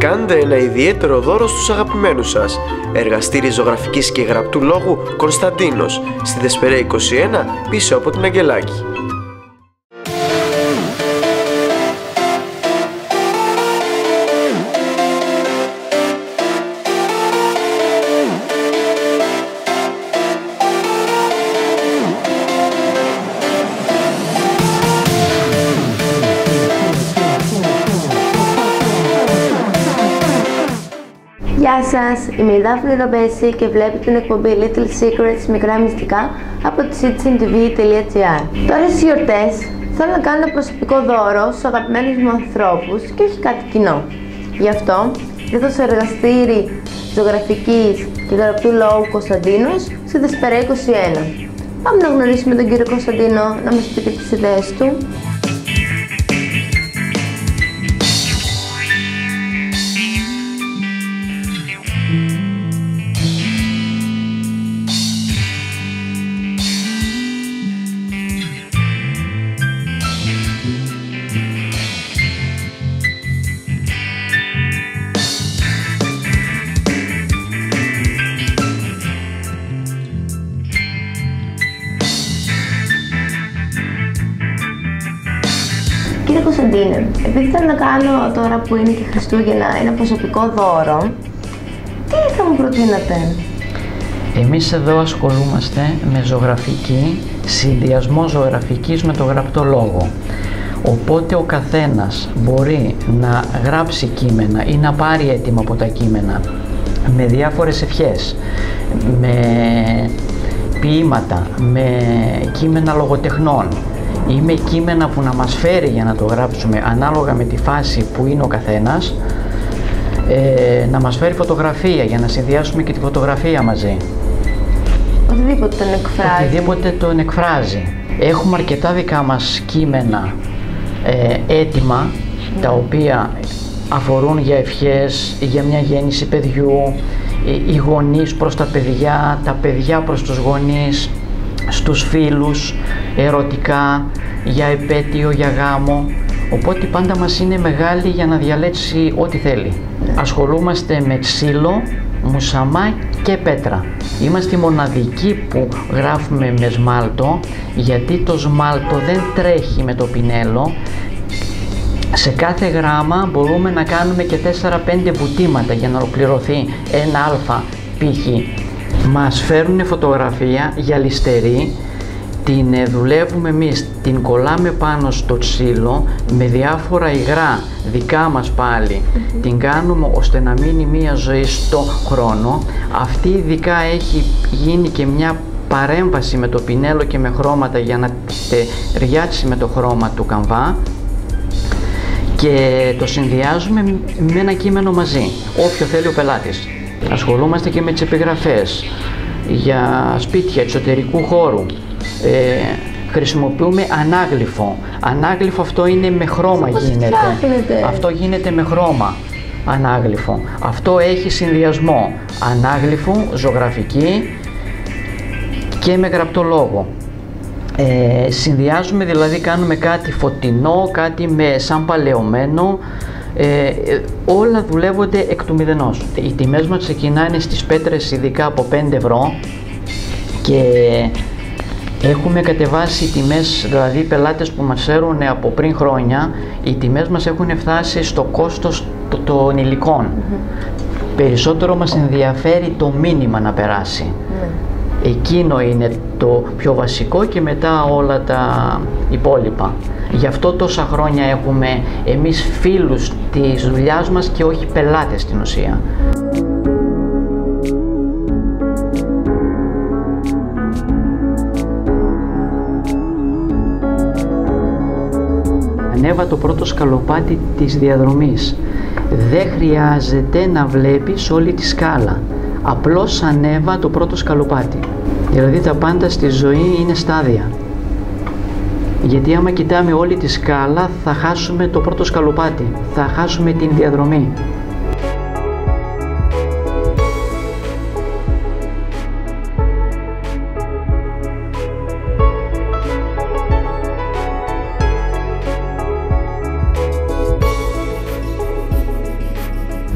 Κάντε ένα ιδιαίτερο δώρο στους αγαπημένους σας. Εργαστήρι ζωγραφικής και γραπτού λόγου Κωνσταντίνος, στη Δεσπεραία 21, πίσω από την Αγγελάκη. Γεια σας, είμαι η Δάφνη Ρομπέση και βλέπετε την εκπομπή Little Secrets, μικρά μυστικά από το citizentv.gr. Τώρα στις γιορτές θέλω να κάνω ένα προσωπικό δώρο στους αγαπημένους μου ανθρώπους και όχι κάτι κοινό. Γι' αυτό ήρθα στο εργαστήρι ζωγραφικής και γραπτού λόγου Κωνσταντίνος στη Δεσπεραία 21. Πάμε να γνωρίσουμε τον κύριο Κωνσταντίνο να μας πει και τις ιδέες του. Κύριε Κωνσταντίνε, επειδή θέλω να κάνω τώρα που είναι και Χριστούγεννα ένα προσωπικό δώρο, τι θα μου προτείνατε? Εμείς εδώ ασχολούμαστε με ζωγραφική, συνδυασμό ζωγραφικής με το γραπτό λόγο. Οπότε ο καθένας μπορεί να γράψει κείμενα ή να πάρει έτοιμα από τα κείμενα με διάφορες ευχές, με ποίηματα, με κείμενα λογοτεχνών ή με κείμενα που να μας φέρει για να το γράψουμε ανάλογα με τη φάση που είναι ο καθένας, να μας φέρει φωτογραφία για να συνδυάσουμε και τη φωτογραφία μαζί. Οτιδήποτε τον εκφράζει. Οτιδήποτε τον εκφράζει. Έχουμε αρκετά δικά μας κείμενα έτοιμα, τα οποία αφορούν για ευχές, για μια γέννηση παιδιού, οι γονείς προς τα παιδιά προς τους γονείς, στους φίλους, ερωτικά, για επέτειο, για γάμο. Οπότε πάντα μας είναι μεγάλη για να διαλέξει ό,τι θέλει. Ασχολούμαστε με ξύλο, μουσαμά και πέτρα. Είμαστε οι μοναδικοί που γράφουμε με σμάλτο, γιατί το σμάλτο δεν τρέχει με το πινέλο. Σε κάθε γράμμα μπορούμε να κάνουμε και 4-5 βουτήματα για να ολοκληρωθεί ένα αλφα π.χ. Μας φέρουν φωτογραφία γυαλιστερή, την δουλεύουμε εμείς, την κολλάμε πάνω στο ξύλο με διάφορα υγρά δικά μας πάλι, την κάνουμε ώστε να μείνει μία ζωή στο χρόνο. Αυτή ειδικά έχει γίνει και μια παρέμβαση με το πινέλο και με χρώματα για να ταιριάξει με το χρώμα του καμβά και το συνδυάζουμε με ένα κείμενο μαζί, όποιο θέλει ο πελάτης. Ασχολούμαστε και με τις επιγραφές για σπίτια, εξωτερικού χώρου. Χρησιμοποιούμε ανάγλυφο. Ανάγλυφο αυτό είναι με χρώμα γίνεται. Αυτό γίνεται με χρώμα ανάγλυφο. Αυτό έχει συνδυασμό ανάγλυφο, ζωγραφική και με γραπτό λόγο. Συνδυάζουμε, δηλαδή κάνουμε κάτι φωτεινό, κάτι με σαν παλαιωμένο. Όλα δουλεύονται εκ του μηδενός. Οι τιμές μας ξεκινάνε στις πέτρες ειδικά από 5 ευρώ και έχουμε κατεβάσει τιμές, δηλαδή οι πελάτες που μας φέρουν από πριν χρόνια, οι τιμές μας έχουν φτάσει στο κόστος των υλικών. Περισσότερο μας ενδιαφέρει το μήνυμα να περάσει. Εκείνο είναι το πιο βασικό και μετά όλα τα υπόλοιπα. Γι' αυτό τόσα χρόνια έχουμε εμείς φίλους της δουλειάς μας και όχι πελάτες στην ουσία. Ανέβα το πρώτο σκαλοπάτι της διαδρομής. Δεν χρειάζεται να βλέπεις όλη τη σκάλα. Απλώς ανέβα το πρώτο σκαλοπάτι. Δηλαδή τα πάντα στη ζωή είναι στάδια. Γιατί άμα κοιτάμε όλη τη σκάλα θα χάσουμε το πρώτο σκαλοπάτι. Θα χάσουμε την διαδρομή.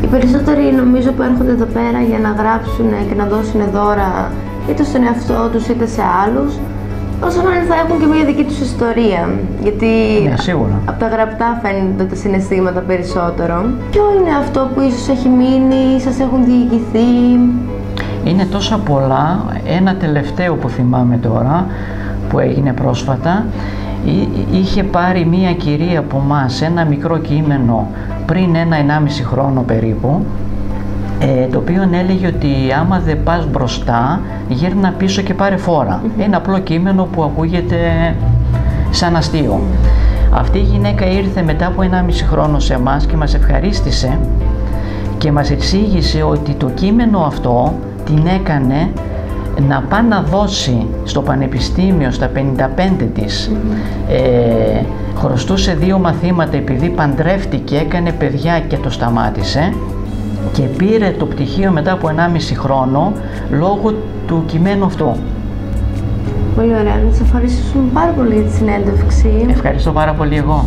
Οι περισσότεροι νομίζω που έρχονται εδώ πέρα για να γράψουν και να δώσουν δώρα είτε στον εαυτό τους είτε σε άλλους, όσο να θα έχουν και μια δική τους ιστορία. Γιατί σίγουρα. Από τα γραπτά φαίνονται τα συναισθήματα περισσότερο. Ποιο είναι αυτό που ίσως έχει μείνει, σας έχουν διηγηθεί? Είναι τόσα πολλά. Ένα τελευταίο που θυμάμαι τώρα, που έγινε πρόσφατα, είχε πάρει μία κυρία από μας ένα μικρό κείμενο πριν 1,5 χρόνο περίπου, το οποίο έλεγε ότι άμα δεν πας μπροστά, γύρνα πίσω και πάρε φόρα. Ένα απλό κείμενο που ακούγεται σαν αστείο. Αυτή η γυναίκα ήρθε μετά από 1,5 χρόνο σε εμάς και μας ευχαρίστησε και μας εξήγησε ότι το κείμενο αυτό την έκανε να πάει να δώσει στο πανεπιστήμιο στα 55 της. Χρωστούσε 2 μαθήματα επειδή παντρεύτηκε, έκανε παιδιά και το σταμάτησε και πήρε το πτυχίο μετά από 1,5 χρόνο λόγω του κειμένου αυτού. Πολύ ωραία. Να σας ευχαριστήσουμε πάρα πολύ για τη συνέντευξη. Ευχαριστώ πάρα πολύ εγώ.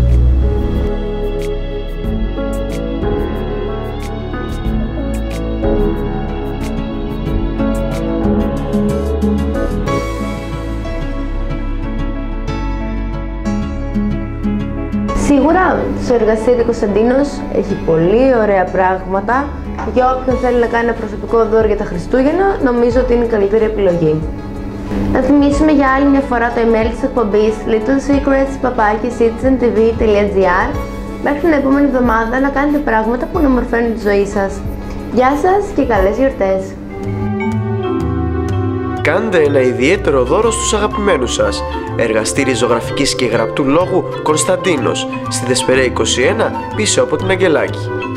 Σίγουρα στο εργαστήριο Κωνσταντίνος έχει πολύ ωραία πράγματα. Για όποιον θέλει να κάνει ένα προσωπικό δώρο για τα Χριστούγεννα, νομίζω ότι είναι η καλύτερη επιλογή. Να θυμίσουμε για άλλη μια φορά το email της εκπομπής littlesecrets@citizentv.gr. Μέχρι την επόμενη εβδομάδα να κάνετε πράγματα που να ομορφαίνουν τη ζωή σας. Γεια σας και καλές γιορτές! Κάντε ένα ιδιαίτερο δώρο στους αγαπημένους σας. Εργαστήρι ζωγραφικής και γραπτού λόγου Κωνσταντίνος, στη Δεσπεραία 21, πίσω από την Αγγελάκη.